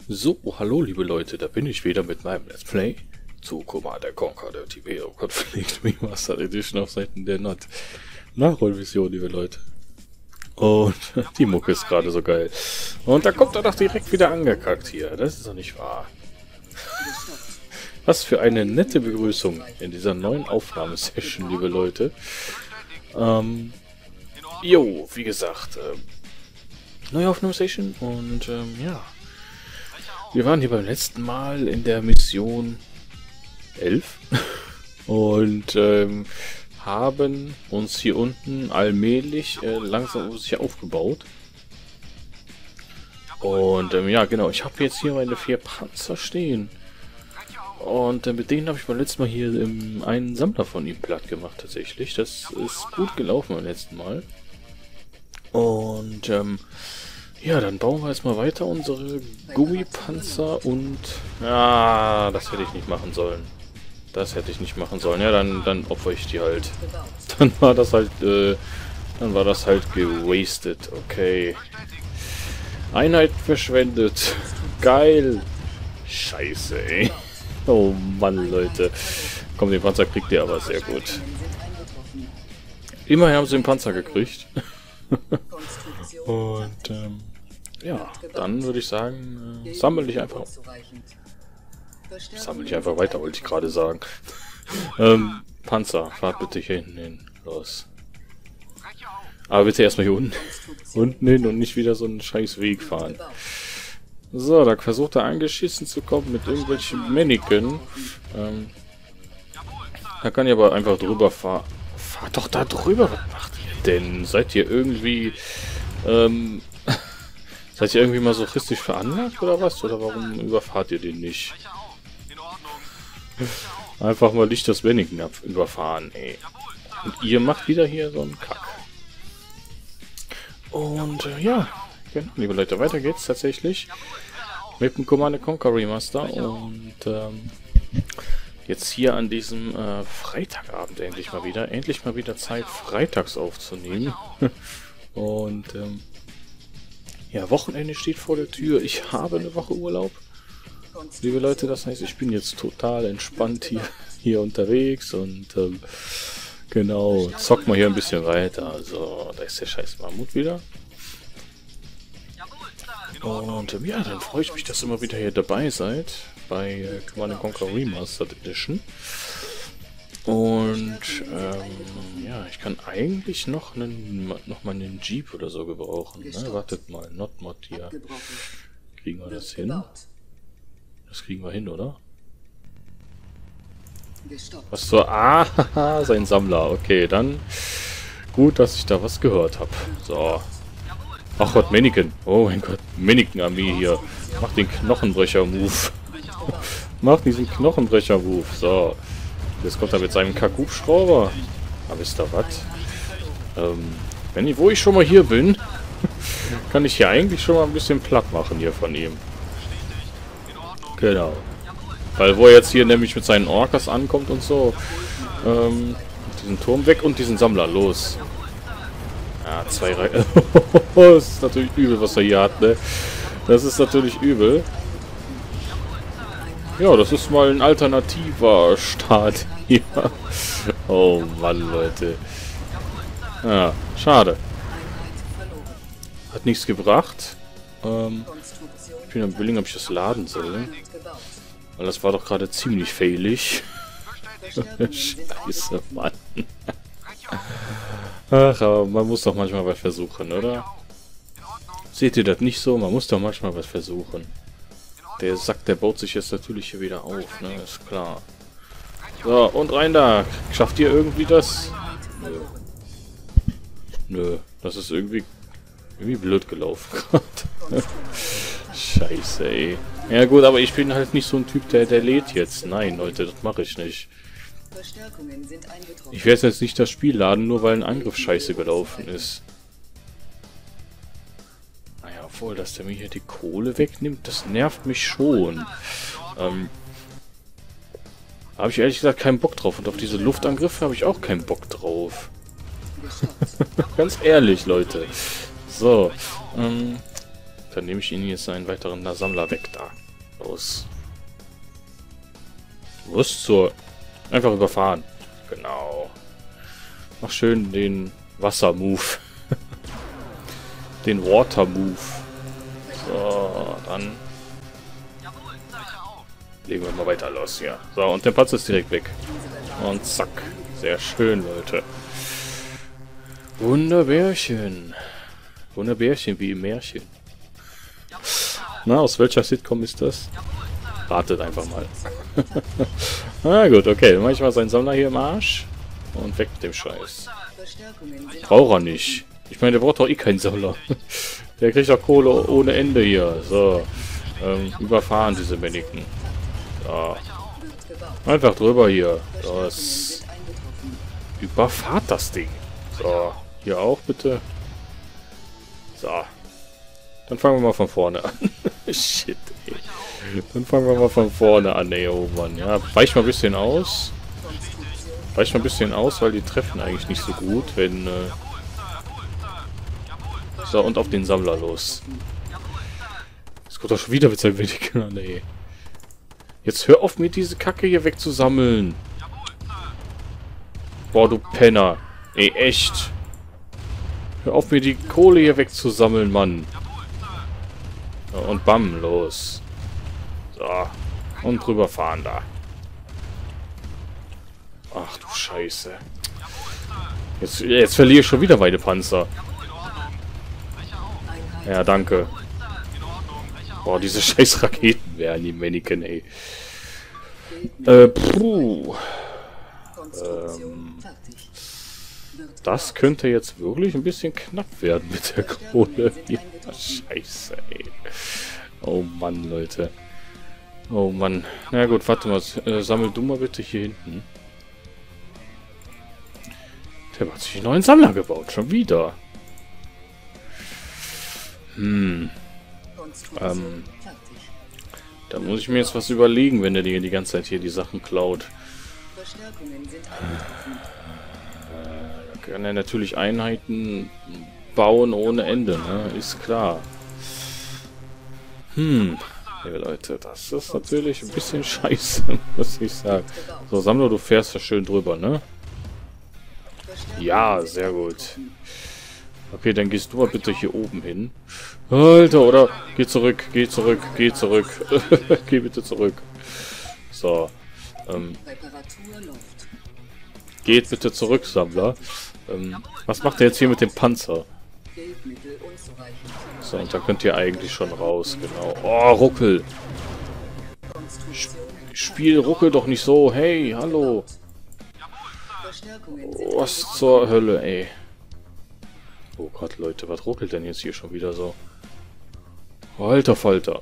So, hallo liebe Leute, da bin ich wieder mit meinem Let's Play zu Command & Conquer der Tiberium Conflict Remastered Edition auf Seiten der Nachholvision, liebe Leute. Und die Mucke ist gerade so geil. Und da kommt er doch direkt wieder angekackt hier, das ist doch nicht wahr. Was für eine nette Begrüßung in dieser neuen Aufnahmesession, liebe Leute. Jo, wie gesagt, neue Aufnahmesession und ja. Wir waren hier beim letzten Mal in der Mission 11 und haben uns hier unten allmählich langsam sich aufgebaut. Und ja, genau, ich habe jetzt hier meine 4 Panzer stehen. Und mit denen habe ich beim letzten Mal hier einen Sammler von ihm platt gemacht, tatsächlich. Das ist gut gelaufen beim letzten Mal. Und ja, dann bauen wir jetzt mal weiter unsere Gummipanzer und... Ja, das hätte ich nicht machen sollen. Das hätte ich nicht machen sollen. Ja, dann opfer ich die halt. Dann war das halt gewastet. Okay. Einheit verschwendet. Geil. Scheiße, ey. Oh Mann, Leute. Komm, den Panzer kriegt ihr aber sehr gut. Immerhin haben sie den Panzer gekriegt. Und ja, dann würde ich sagen, sammle ich einfach weiter, wollte ich gerade sagen. Panzer, fahrt bitte hier hinten hin. Los. Aber bitte erstmal hier unten hin und nicht wieder so einen scheiß Weg fahren. So, da versucht er angeschissen zu kommen mit irgendwelchen Mannequin. Da kann ich aber einfach drüber fahren. Fahrt doch da drüber, was macht ihr denn? Seid ihr irgendwie masochistisch veranlagt oder was? Oder warum überfahrt ihr den nicht? Einfach mal nicht das Mannequin überfahren, ey. Und ihr macht wieder hier so einen Kack. Und ja, genau, liebe Leute, weiter geht's tatsächlich mit dem Command & Conquer Remaster. Und jetzt hier an diesem Freitagabend endlich mal wieder Zeit, freitags aufzunehmen. Und ja, Wochenende steht vor der Tür. Ich habe eine Woche Urlaub. Liebe Leute, das heißt, ich bin jetzt total entspannt hier unterwegs und genau, zock mal hier ein bisschen weiter. Also, da ist der scheiß Mammut wieder. Und ja, dann freue ich mich, dass ihr immer wieder hier dabei seid bei Command & Conquer Remastered Edition. Und ja, ich kann eigentlich noch mal einen Jeep oder so gebrauchen. Ne? Wartet mal, Notmod hier. Kriegen wir das hin? Das kriegen wir hin, oder? Was zur... Ah, sein Sammler. Okay, dann gut, dass ich da was gehört habe. So. Ach Gott, Mannequin. Oh mein Gott, Mannequin-Armee hier. Mach den Knochenbrecher-Move. Mach diesen Knochenbrecher-Move. So. Jetzt kommt er mit seinem Kack-Hubschrauber. Aber wisst ihr was? Wo ich schon mal hier bin, kann ich hier eigentlich schon mal ein bisschen platt machen hier von ihm. Genau. Weil wo er jetzt hier nämlich mit seinen Orkas ankommt und so, diesen Turm weg und diesen Sammler, los. Ja, 2 Reihen. Das ist natürlich übel, was er hier hat, ne? Das ist natürlich übel. Ja, das ist mal ein alternativer Start hier. Oh Mann, Leute. Ja, schade. Hat nichts gebracht. Ich bin am Überlegen, ob ich das laden soll. Weil das war doch gerade ziemlich failig. Scheiße, Mann. Ach, aber man muss doch manchmal was versuchen, oder? Seht ihr das nicht so? Man muss doch manchmal was versuchen. Der Sack, der baut sich jetzt natürlich hier wieder auf, ne? Ist klar. So, und rein da. Schafft ihr irgendwie das? Nö. Nö, das ist irgendwie blöd gelaufen gerade. Scheiße, ey. Ja gut, aber ich bin halt nicht so ein Typ, der lädt jetzt. Nein, Leute, das mache ich nicht. Ich werde jetzt nicht das Spiel laden, nur weil ein Angriff scheiße gelaufen ist. Naja, obwohl, dass der mir hier die Kohle wegnimmt, das nervt mich schon. Habe ich ehrlich gesagt keinen Bock drauf. Und auf diese Luftangriffe habe ich auch keinen Bock drauf. Ganz ehrlich, Leute. So, Dann nehme ich ihn jetzt einen weiteren Sammler weg da. Los. Was zur... Einfach überfahren. Genau. Mach schön den Wasser-Move. Den Water-Move. So, dann... Legen wir mal weiter los hier. So, und der Panzer ist direkt weg. Und zack. Sehr schön, Leute. Wunderbärchen. Wunderbärchen wie im Märchen. Na, aus welcher Sitcom ist das? Ratet einfach mal. Na gut, okay. Dann mache ich mal seinen Sammler hier im Arsch. Und weg mit dem Scheiß. Braucht er nicht. Ich meine, der braucht doch eh keinen Sammler. Der kriegt doch Kohle ohne Ende hier. So. Überfahren diese Männchen. So. Einfach drüber hier. Das. Überfahrt das Ding. So. Hier auch bitte. So. Dann fangen wir mal von vorne an. Shit, ey. Dann fangen wir mal von vorne an, ey. Oh Mann. Ja, weich mal ein bisschen aus. Weich mal ein bisschen aus, weil die treffen eigentlich nicht so gut, wenn... So, und auf den Sammler los. Jetzt kommt er schon wieder mit seinem Mediken an, ey. Jetzt hör auf, mir diese Kacke hier wegzusammeln. Boah, du Penner. Ey, echt. Hör auf, mir die Kohle hier wegzusammeln, Mann. So, und bam, los. So. Und drüber fahren da. Ach du Scheiße. Jetzt verliere ich schon wieder meine Panzer. Ja, danke. Boah, diese scheiß Raketen wären die Mannequin, ey. Das könnte jetzt wirklich ein bisschen knapp werden mit der Kohle. Ja, scheiße, ey. Oh Mann, Leute. Oh Mann. Na gut, warte mal. Sammel du mal bitte hier hinten. Der hat sich einen neuen Sammler gebaut. Schon wieder. Da muss ich mir jetzt was überlegen, wenn der dir die ganze Zeit hier die Sachen klaut. Da kann er natürlich Einheiten bauen ohne Ende, ne? Ist klar. Ja, Leute, das ist natürlich ein bisschen scheiße, muss ich sagen. So, Sammler, du fährst da schön drüber, ne? Ja, sehr gut. Okay, dann gehst du mal bitte hier oben hin. Alter, oder? Geh zurück, geh zurück, geh zurück. Geh bitte zurück. So. Geht bitte zurück, Sammler. Was macht er jetzt hier mit dem Panzer? So, und da könnt ihr eigentlich schon raus, genau. Oh, Ruckel. Spiel, ruckel doch nicht so. Hey, hallo. Oh, was zur Hölle, ey. Oh Gott, Leute, was ruckelt denn jetzt hier schon wieder so? Oh, alter Falter.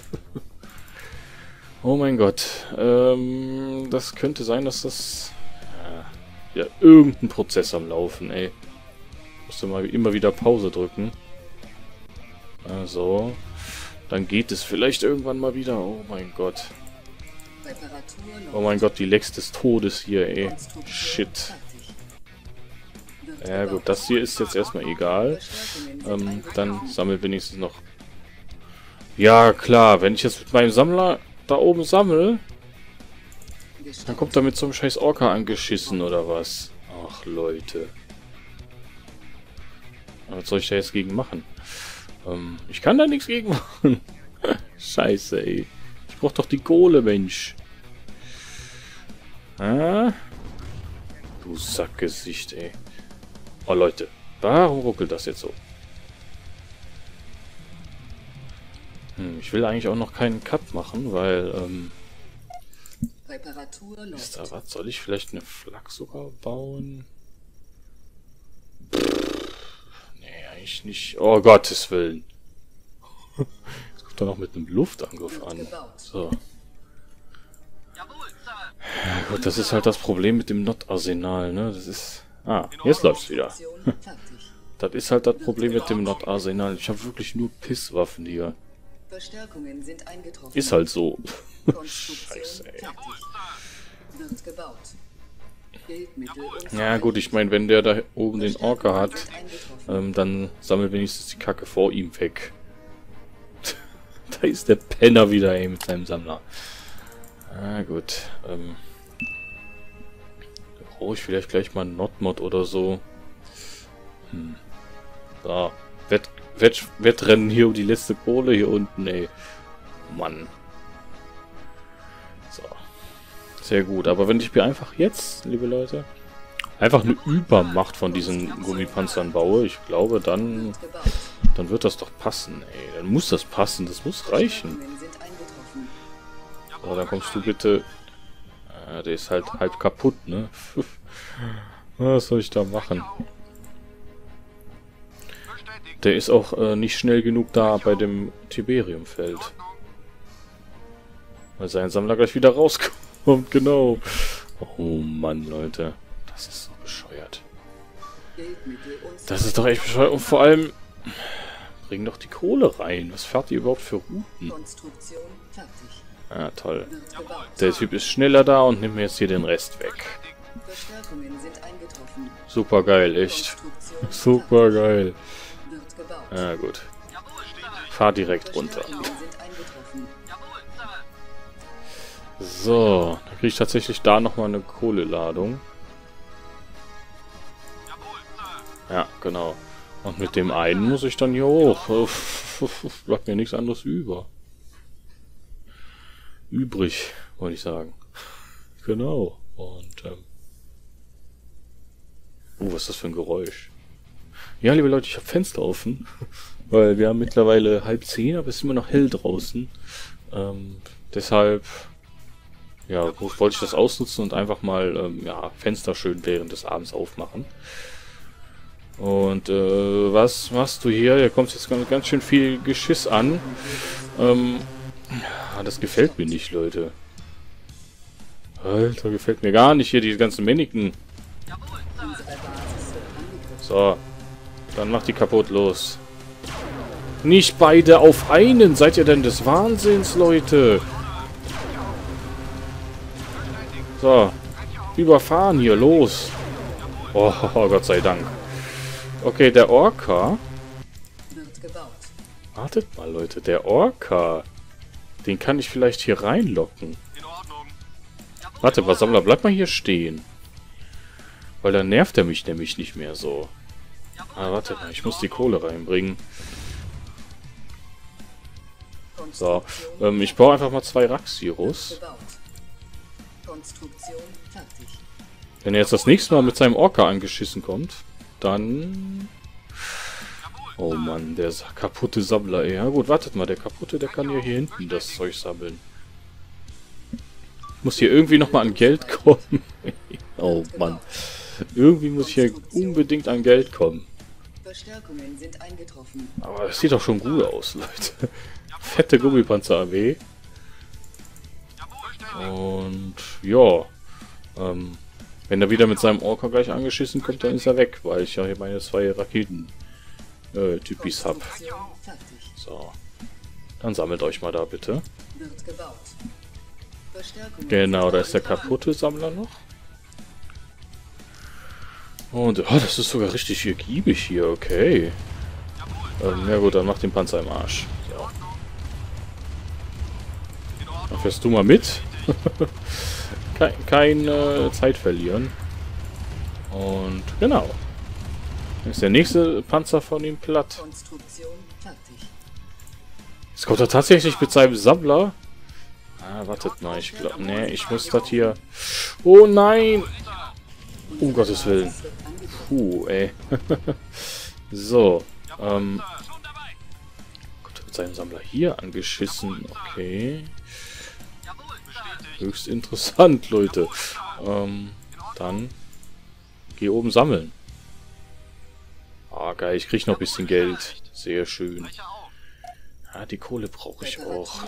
Oh mein Gott. Das könnte sein, dass das... Ja, irgendein Prozess am Laufen, ey. Musste mal immer wieder Pause drücken. Also. Dann geht es vielleicht irgendwann mal wieder. Oh mein Gott. Oh mein Gott, die Lex des Todes hier, ey. Shit. Ja gut, das hier ist jetzt erstmal egal. Dann sammelt wenigstens noch... Ja klar, wenn ich jetzt mit meinem Sammler da oben sammle, dann kommt er mit so einem scheiß Orca angeschissen oder was? Ach Leute. Was soll ich da jetzt gegen machen? Ich kann da nichts gegen machen. Scheiße, ey. Ich brauch doch die Kohle, Mensch. Ah? Du Sackgesicht, ey. Oh Leute, warum ruckelt das jetzt so? Ich will eigentlich auch noch keinen Cut machen, weil, ist da was? Soll ich vielleicht eine Flak sogar bauen? Nee, eigentlich nicht. Oh Gottes Willen. Jetzt kommt er noch mit einem Luftangriff an. So. Ja gut, das ist halt das Problem mit dem Not-Arsenal, ne? Das ist... Ah, jetzt läuft's wieder. Das ist halt das Problem mit dem Not-Arsenal. Ich habe wirklich nur Pisswaffen hier. Ist halt so. Scheiße, ey. Ja gut, ich meine, wenn der da oben den Orca hat, dann sammelt wenigstens die Kacke vor ihm weg. Da ist der Penner wieder, ey, mit seinem Sammler. Ah, gut. Brauche ich vielleicht gleich mal einen Notmod oder so. So. Wettrennen hier um die letzte Kohle hier unten, ey. Mann. So. Sehr gut. Aber wenn ich mir einfach jetzt, liebe Leute, einfach eine Übermacht von diesen Gummipanzern baue, ich glaube, dann wird das doch passen, ey. Dann muss das passen. Das muss reichen. So, dann kommst du bitte... der ist halt halb kaputt, ne? Was soll ich da machen? Der ist auch nicht schnell genug da bei dem Tiberiumfeld. Weil sein Sammler gleich wieder rauskommt, genau. Oh Mann, Leute. Das ist so bescheuert. Das ist doch echt bescheuert. Und vor allem, bring doch die Kohle rein. Was fährt ihr überhaupt für Routen? Ah, toll. Der Typ ist schneller da und nimmt mir jetzt hier den Rest weg. Super geil, echt. Super geil. Ah, gut. Fahr direkt runter. So, dann kriege ich tatsächlich da nochmal eine Kohleladung. Ja, genau. Und mit dem einen muss ich dann hier hoch. Bleibt mir nichts anderes über. Übrig, wollte ich sagen. Genau. Und, was ist das für ein Geräusch? Ja, liebe Leute, ich habe Fenster offen. Weil wir haben mittlerweile 9:30, aber es ist immer noch hell draußen. Deshalb, ja, wollte ich das ausnutzen und einfach mal, ja, Fenster schön während des Abends aufmachen. Und, was machst du hier? Hier kommt jetzt ganz schön viel Geschiss an. Das gefällt mir nicht, Leute. Alter, gefällt mir gar nicht hier, die ganzen Männchen. So. Dann macht die kaputt, los. Nicht beide auf einen. Seid ihr denn des Wahnsinns, Leute? So. Überfahren hier, los. Oh, Gott sei Dank. Okay, der Orca. Wartet mal, Leute. Der Orca. Den kann ich vielleicht hier reinlocken. Warte mal, Sammler, bleib mal hier stehen. Weil dann nervt er mich nämlich nicht mehr so. Ah, warte mal, ich muss die Kohle reinbringen. So, ich baue einfach mal 2 Raxiros. Wenn er jetzt das nächste Mal mit seinem Orca angeschissen kommt, dann... Oh Mann, der kaputte Sammler, ey. Ja gut, wartet mal, der kaputte, der kann ja hier hinten das Zeug sammeln. Ich muss hier irgendwie nochmal an Geld kommen. Oh Mann. Irgendwie muss ich hier unbedingt an Geld kommen. Aber das sieht doch schon gut aus, Leute. Fette Gummipanzer-AW. Und ja. Wenn er wieder mit seinem Orca gleich angeschissen kommt, dann ist er weg, weil ich ja hier meine 2 Raketen Typis hab. So. Dann sammelt euch mal da bitte. Genau, da ist der kaputte Sammler noch. Und oh, das ist sogar richtig hier giebig hier, okay. Ja gut, dann mach den Panzer im Arsch. So. Dann fährst du mal mit. Keine Zeit verlieren. Und genau. Dann ist der nächste Panzer von ihm platt. Jetzt kommt er tatsächlich mit seinem Sammler. Ah, wartet mal, ich glaube... Nee, ich muss das hier... Oh nein! Um Gottes Willen. Puh, ey. So. Kommt er mit seinem Sammler hier angeschissen. Okay. Höchst interessant, Leute. Dann... Geh oben sammeln. Ah, geil, ich krieg noch ein bisschen Geld. Sehr schön. Ja, die Kohle brauche ich auch.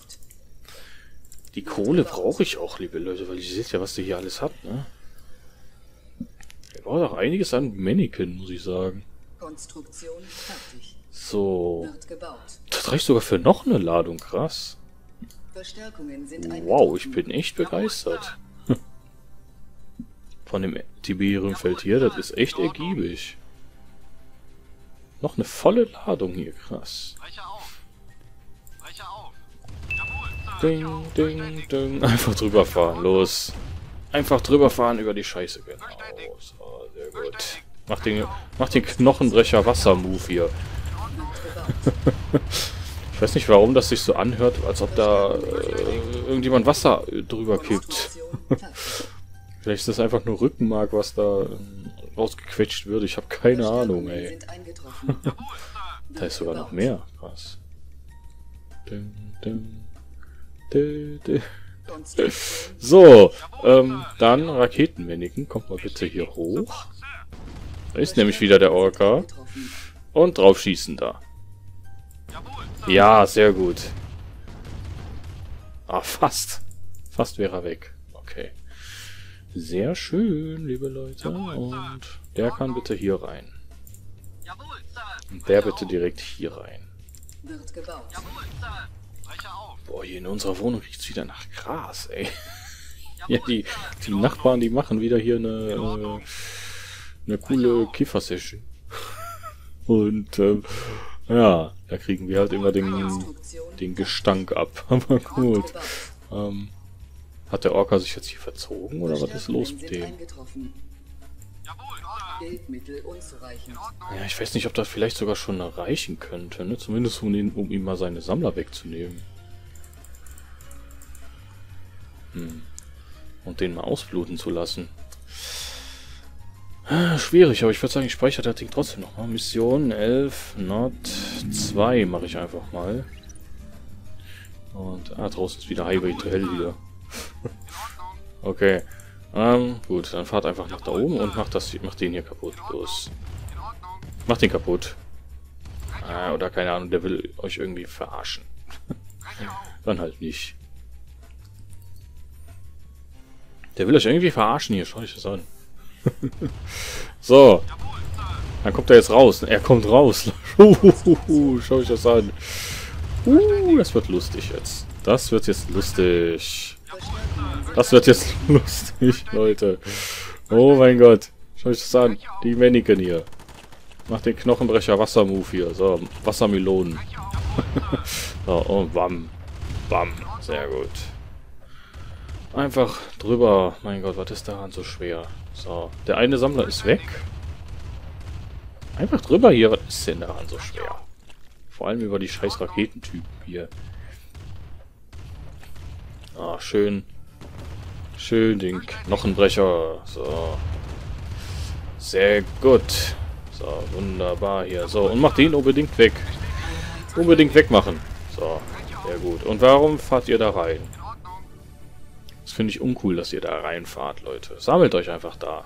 Die Kohle brauche ich auch, liebe Leute, weil ihr seht ja, was der hier alles hat, ne? Er braucht auch einiges an Mannequin, muss ich sagen. So. Das reicht sogar für noch eine Ladung, krass. Wow, ich bin echt begeistert. Von dem Tiberiumfeld hier, das ist echt ergiebig. Noch eine volle Ladung hier, krass. Ding, ding, ding. Einfach drüber fahren. Los. Einfach drüber fahren über die Scheiße. Genau. So, sehr gut. Mach den Knochenbrecher Wasser-Move hier. Ich weiß nicht, warum das sich so anhört, als ob da irgendjemand Wasser drüber kippt. Vielleicht ist das einfach nur Rückenmark, was da rausgequetscht wird. Ich habe keine Ahnung, ey. Da ist sogar noch mehr. Krass. So, dann Raketenmännchen. Kommt mal bitte hier hoch. Da ist nämlich wieder der Orca. Und drauf schießen da. Ja, sehr gut. Ah, fast. Fast wäre er weg. Okay. Sehr schön, liebe Leute. Und der kann bitte hier rein. Und der bitte direkt hier rein. Boah, hier in unserer Wohnung riecht es wieder nach Gras, ey. Ja, die Nachbarn, die machen wieder hier eine coole Kiffer-Session. Und, ja, da kriegen wir halt immer den Gestank ab. Aber gut. Hat der Orca sich jetzt hier verzogen, oder was ist los mit dem? Ja, ich weiß nicht, ob das vielleicht sogar schon reichen könnte, ne? Zumindest um ihm mal seine Sammler wegzunehmen. Und den mal ausbluten zu lassen. Schwierig, aber ich würde sagen, ich speichere das Ding trotzdem nochmal. Mission 11 Not 2 mache ich einfach mal. Und, draußen ist wieder Highway to Hell wieder. Okay. Gut, dann fahrt einfach nach da oben und macht den hier kaputt. Los. Macht den kaputt. Oder keine Ahnung, der will euch irgendwie verarschen. Dann halt nicht. Der will euch irgendwie verarschen hier, schaut euch das an. So. Dann kommt er jetzt raus. Er kommt raus. Schau euch das an. Das wird lustig jetzt. Das wird jetzt lustig. Das wird jetzt lustig, Leute. Oh mein Gott. Schau euch das an. Die Mannequin hier. Macht den Knochenbrecher Wasser-Move hier. So, Wassermelonen. So, und bam. Bam. Sehr gut. Einfach drüber. Mein Gott, was ist daran so schwer? So, der eine Sammler ist weg. Einfach drüber hier. Was ist denn daran so schwer? Vor allem über die scheiß Raketentypen hier. Ah, schön. Schön den Knochenbrecher. So. Sehr gut. So, wunderbar hier. So, und macht den unbedingt weg. Unbedingt wegmachen. So, sehr gut. Und warum fahrt ihr da rein? Das finde ich uncool, dass ihr da reinfahrt, Leute. Sammelt euch einfach da.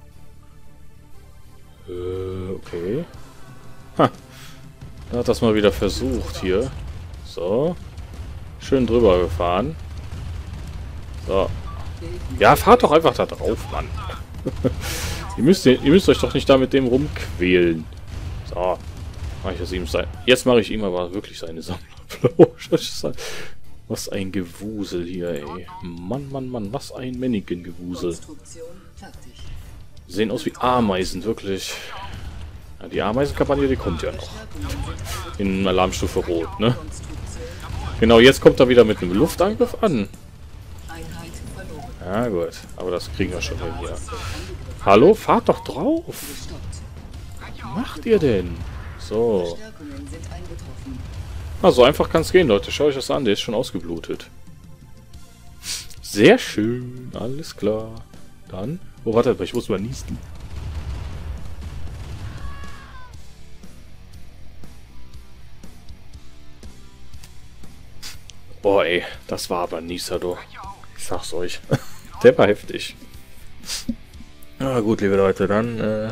Okay. Ha. Er hat das mal wieder versucht hier. So. Schön drüber gefahren. So. Ja, fahrt doch einfach da drauf, Mann. ihr müsst euch doch nicht da mit dem rumquälen. So. Mach ich das ihm sein. Jetzt mache ich ihm aber wirklich seine Sammler. Was ein Gewusel hier, ey. Mann, Mann, Mann, was ein Mannequin-Gewusel. Sehen aus wie Ameisen, wirklich. Ja, die Ameisenkampagne, die kommt ja noch. In Alarmstufe Rot, ne? Genau, jetzt kommt er wieder mit einem Luftangriff an. Ja, gut. Aber das kriegen wir schon hin hier. Hallo? Fahrt doch drauf! Was macht ihr denn? So. Na, so einfach kann es gehen, Leute. Schaut euch das an, der ist schon ausgeblutet. Sehr schön. Alles klar. Dann... Oh, warte, ich muss mal niesen. Boah, ey. Das war aber ein Nieser, du. Ich sag's euch. Der war heftig. Na gut, liebe Leute, dann...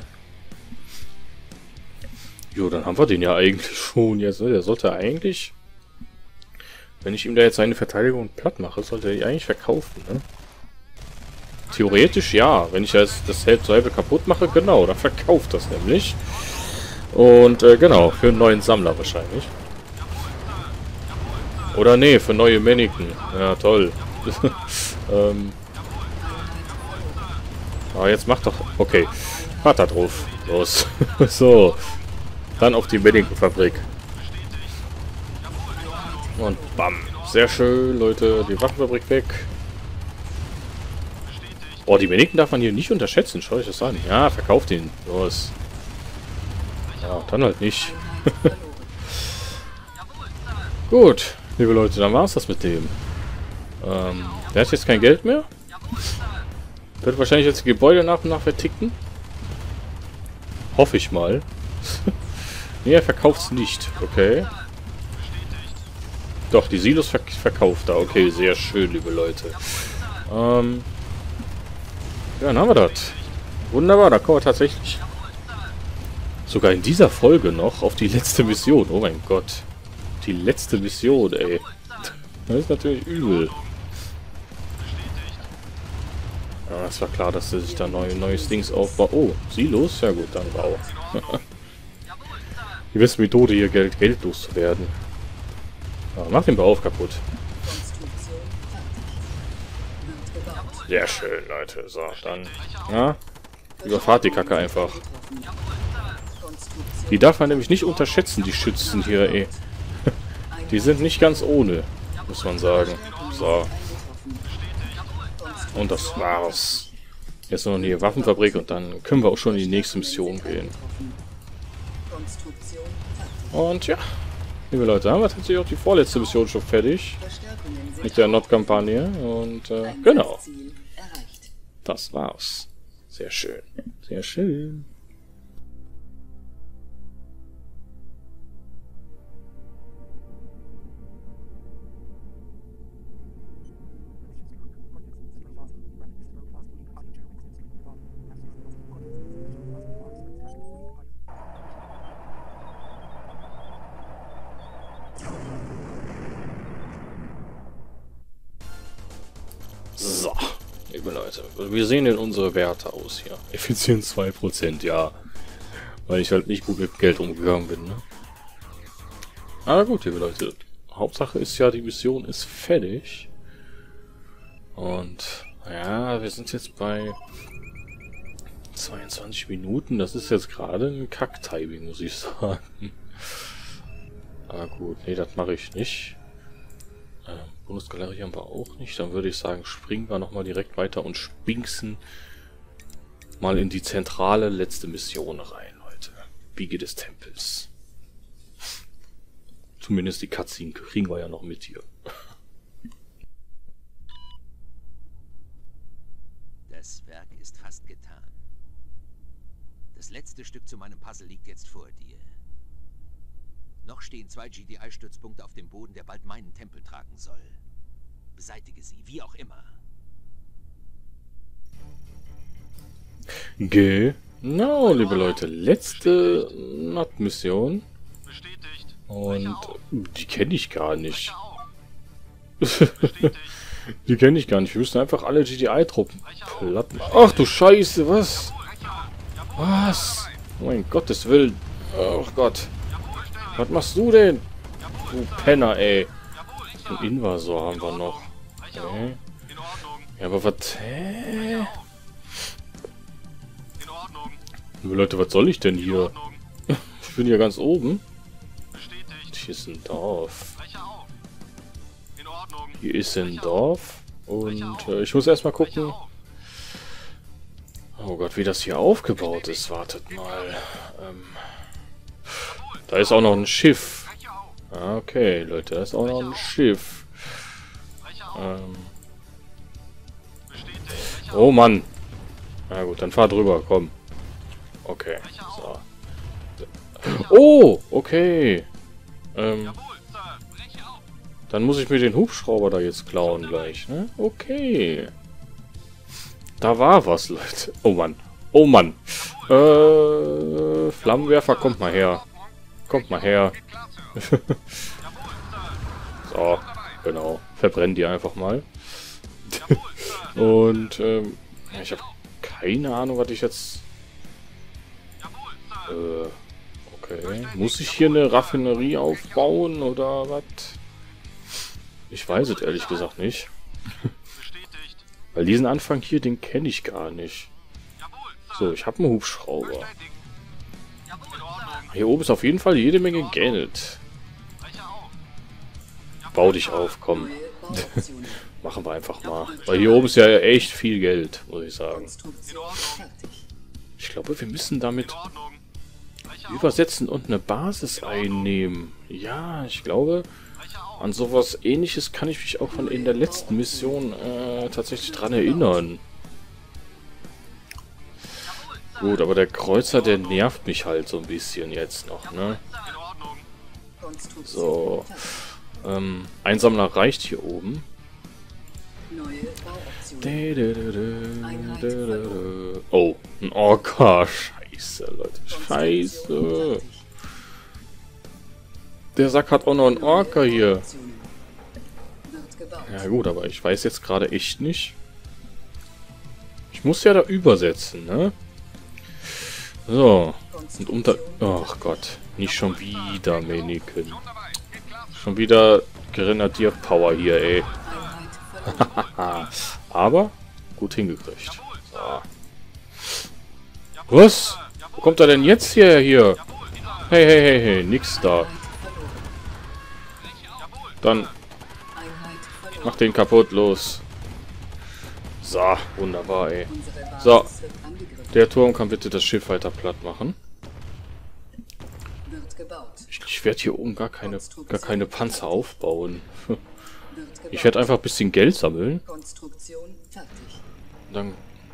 Jo, dann haben wir den ja eigentlich schon jetzt. Ne? Der sollte eigentlich... Wenn ich ihm da jetzt seine Verteidigung platt mache, sollte er die eigentlich verkaufen, ne? Theoretisch ja. Wenn ich jetzt das selbe kaputt mache, genau, dann verkauft das nämlich. Und genau, für einen neuen Sammler wahrscheinlich. Oder nee, für neue Mannequin. Ja, toll. Aber jetzt macht doch... Okay, fahrt da drauf. Los. So. Dann auf die Mannequin-Fabrik. Und bam. Sehr schön, Leute. Die Waffenfabrik weg. Oh, die Benediken darf man hier nicht unterschätzen. Schau euch das an. Ja, verkauft ihn. Los. Ja, dann halt nicht. Gut, liebe Leute, dann war es das mit dem. Der hat jetzt kein Geld mehr. Wird wahrscheinlich jetzt die Gebäude nach und nach verticken. Hoffe ich mal. Nee, er verkauft es nicht. Okay. Doch, die Silos verkauft er. Okay, sehr schön, liebe Leute. Ja, dann haben wir das. Wunderbar, da kommen wir tatsächlich sogar in dieser Folge noch auf die letzte Mission. Oh mein Gott. Die letzte Mission, ey. Das ist natürlich übel. Ja, es war klar, dass er sich da neues Dings aufbaut. Oh, Silos? Ja gut, dann Bau. Die beste Methode hier, Geld loszuwerden. Ja, mach den Bau auf kaputt. Sehr schön, Leute. So, dann... Ja, überfahrt die Kacke einfach. Die darf man nämlich nicht unterschätzen, die Schützen hier, ey. Die sind nicht ganz ohne, muss man sagen. So. Und das war's. Jetzt noch die Waffenfabrik und dann können wir auch schon in die nächste Mission gehen. Und ja, liebe Leute, haben wir tatsächlich auch die vorletzte Mission schon fertig. Mit der Nord-Kampagne. Und genau. Das war's. Sehr schön. Sehr schön. So, liebe Leute, wie sehen denn unsere Werte aus hier? Effizienz 2%, ja. Weil ich halt nicht gut mit Geld umgegangen bin, ne? Aber gut, liebe Leute, Hauptsache ist ja, die Mission ist fertig. Und, ja, wir sind jetzt bei 22 Minuten. Das ist jetzt gerade ein Kack-Timing, muss ich sagen. Aber gut, nee, das mache ich nicht. Bundesgalerie haben wir auch nicht. Dann würde ich sagen, springen wir nochmal direkt weiter und spinksen mal in die zentrale letzte Mission rein, Leute. Wiege des Tempels. Zumindest die Cutscene kriegen wir ja noch mit hier. Das Werk ist fast getan. Das letzte Stück zu meinem Puzzle liegt jetzt vor dir. Noch stehen 2 GDI-Stützpunkte auf dem Boden, der bald meinen Tempel tragen soll. Beseitige sie, wie auch immer. Genau, liebe Leute. Letzte Nord-Mission. Und die kenne ich gar nicht. Die kenne ich gar nicht. Wir müssen einfach alle GDI-Truppen platten. Ach du Scheiße, was? Was? Oh mein Gottes Willen. Oh Gott. Was machst du denn? Du Penner, ey. Ein Invasor haben wir noch. Okay. Ja, aber was? Hä? Liebe Leute, was soll ich denn hier? Ich bin hier ganz oben. Hier ist ein Dorf. Hier ist ein Dorf. Und ich muss erstmal gucken. Oh Gott, wie das hier aufgebaut ist. Wartet mal. Da ist auch noch ein Schiff. Okay, Leute, da ist auch noch ein Schiff. Oh Mann. Na gut, dann fahr drüber, komm. Okay, so. Oh, okay. Dann muss ich mir den Hubschrauber da jetzt klauen gleich, ne? Okay. Da war was, Leute. Oh Mann. Oh Mann. Flammenwerfer, kommt mal her. Kommt mal her. So, genau. Verbrennen die einfach mal. Und, ich habe keine Ahnung, was ich jetzt... okay. Muss ich hier eine Raffinerie aufbauen, oder was? Ich weiß es ehrlich gesagt nicht. Weil diesen Anfang hier, den kenne ich gar nicht. So, ich habe einen Hubschrauber. Hier oben ist auf jeden Fall jede Menge Geld. bau dich auf, komm. Machen wir einfach mal. Weil hier oben ist ja echt viel Geld, muss ich sagen. Ich glaube, wir müssen damit übersetzen und eine Basis einnehmen. Ja, ich glaube, an sowas Ähnliches kann ich mich auch von in der letzten Mission tatsächlich dran erinnern. Gut, aber der Kreuzer, der nervt mich halt so ein bisschen jetzt noch, ne? So. Einsammler reicht hier oben. Oh, ein Orca. Scheiße, Leute. Scheiße. Der Sack hat auch noch einen Orca hier. Ja gut, aber ich weiß jetzt gerade echt nicht. Ich muss ja da übersetzen, ne? So. Und unter... Ach Gott. Nicht schon wieder, Meniken. Schon wieder Grenadier-Power hier, ey. Aber gut hingekriegt. So. Was? Wo kommt er denn jetzt hier? Hey, hey, hey, hey. Nix da. Dann mach den kaputt, los. So, wunderbar, ey. So. Der Turm kann bitte das Schiff weiter platt machen. Ich werde hier oben gar keine Panzer aufbauen. Ich werde einfach ein bisschen Geld sammeln. Dann...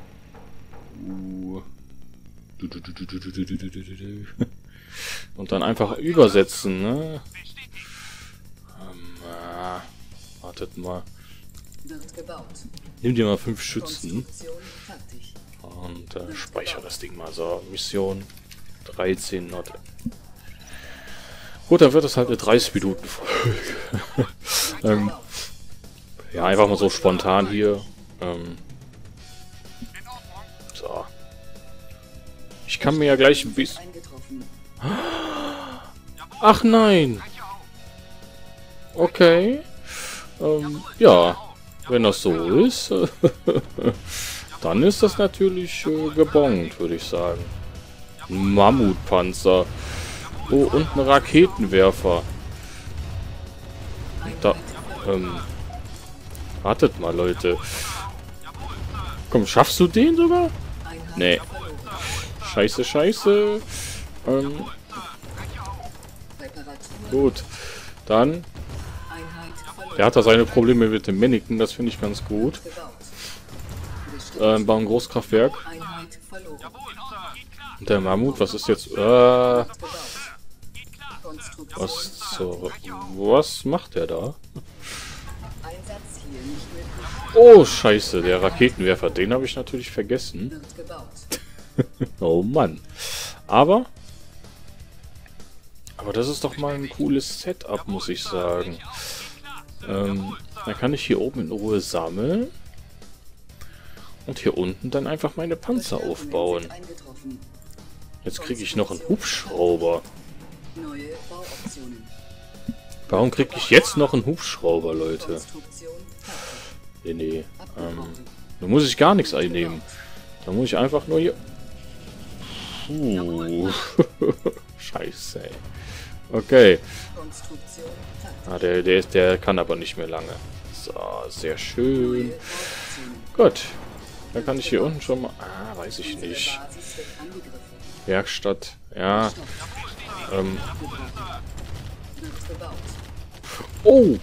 Und dann einfach übersetzen, ne? Wartet mal. Nimm dir mal 5 Schützen. Und speichere das Ding mal. So, Mission 13 Not. Gut, dann wird es halt eine 30-Minuten-Folge. Ja, einfach mal so spontan hier. So. Ich kann mir ja gleich ein bisschen... Ach nein! Okay. Ja. Wenn das so ist, dann ist das natürlich gebongt, würde ich sagen. Ein Mammutpanzer. Oh, und ein Raketenwerfer. Da, wartet mal, Leute. Komm, schaffst du den sogar? Nee. Scheiße, scheiße. Gut. Dann. Der hat da seine Probleme mit dem Meniken, das finde ich ganz gut. Bauen Großkraftwerk. Und der Mammut, was ist jetzt? Was macht der da? Oh, scheiße, der Raketenwerfer, den habe ich natürlich vergessen. Oh Mann. Aber das ist doch mal ein cooles Setup, muss ich sagen. Dann kann ich hier oben in Ruhe sammeln. Und hier unten dann einfach meine Panzer aufbauen. Jetzt kriege ich noch einen Hubschrauber. Warum kriege ich jetzt noch einen Hubschrauber, Leute? Nee. Da muss ich gar nichts einnehmen. Da muss ich einfach nur hier... Scheiße, ey. Okay. Der kann aber nicht mehr lange. So, sehr schön. Gut. Dann kann ich hier unten schon mal... weiß ich nicht. Werkstatt. Ja. Oh,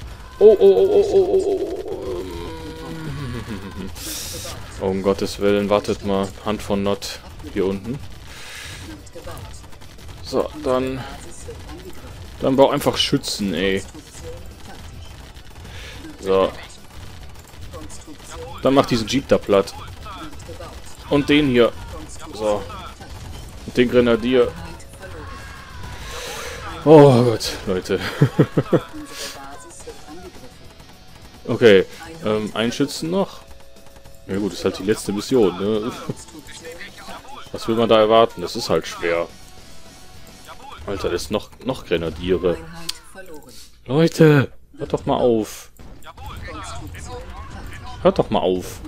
um Gottes Willen, wartet mal. Hand von Not hier unten. So, dann bau einfach Schützen, ey. So. Dann mach diesen Jeep da platt. Und den hier. So. Und den Grenadier. Oh Gott, Leute. Okay, ein Schützen noch. Ja gut, ist halt die letzte Mission, ne? Was will man da erwarten? Das ist halt schwer. Alter, das ist noch Grenadiere. Leute, hört doch mal auf. Hört doch mal auf.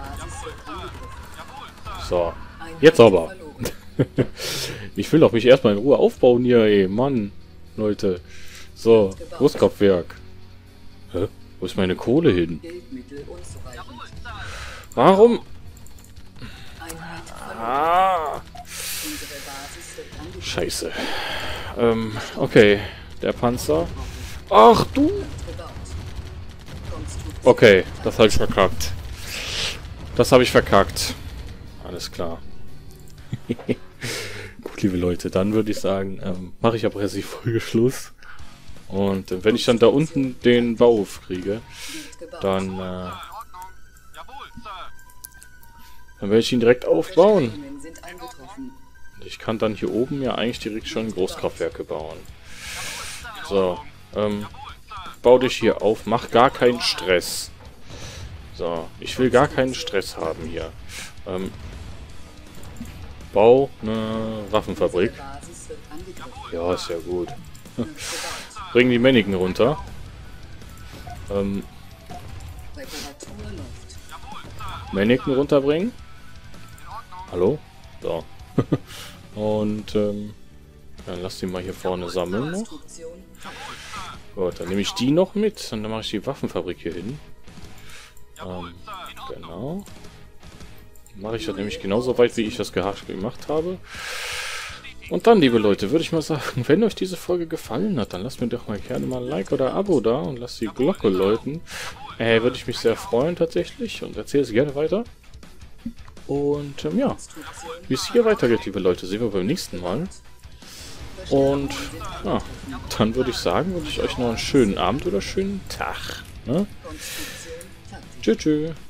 So, jetzt aber. Ich will doch mich erstmal in Ruhe aufbauen hier, ey. Mann, Leute. So, Großkraftwerk. Hä? Wo ist meine Kohle hin? Bildmittel unzureichend. Warum? Einheit verloren. Ah, Unsere Basis wird angegriffen. scheiße. Okay. Der Panzer. Ach du! Gebaut. Konstruktion. Okay, das habe ich verkackt. Das habe ich verkackt. Alles klar. Gut, liebe Leute, dann würde ich sagen, mache ich aber jetzt die Folge Schluss. Und wenn ich dann da unten den Bau kriege, Wird gebaut. dann werde ich ihn direkt aufbauen. Beschädigungen sind eingetroffen. Und ich kann dann hier oben ja eigentlich direkt schon Großkraftwerke bauen. So, bau dich hier auf, mach gar keinen Stress. So, ich will gar keinen Stress haben hier. Bau eine Waffenfabrik. Unsere Basis wird angegriffen. Ja, ist ja gut. Wird gebaut. Bringen die Männchen runter. Reparatur läuft. Männchen runterbringen. Hallo? So. Und, dann lass die mal hier vorne sammeln noch. Konstruktion. Gut, dann nehme ich die noch mit. Und dann mache ich die Waffenfabrik hier hin. Genau. Mache ich das nämlich genauso weit, wie ich das gemacht habe. Und dann, liebe Leute, würde ich mal sagen, wenn euch diese Folge gefallen hat, dann lasst mir doch mal gerne mal ein Like oder ein Abo da und lasst die Glocke läuten. Würde ich mich sehr freuen tatsächlich und erzähle es gerne weiter. Und ja, wie es hier weitergeht, liebe Leute, sehen wir beim nächsten Mal. Und ja, dann würde ich sagen, wünsche ich euch noch einen schönen Abend oder schönen Tag. Ne? Konstruktion. Taktik. Tschüss. Tschüss.